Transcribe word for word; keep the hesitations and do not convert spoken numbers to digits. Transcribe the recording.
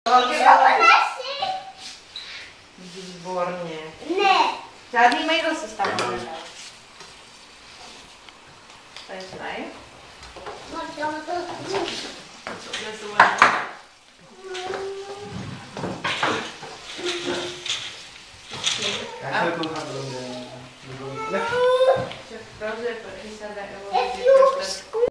Výborně. Ne. Žádný mejdl se tam bude. Tady se dají. Já se koukám do mě. Že v proze, protože se jde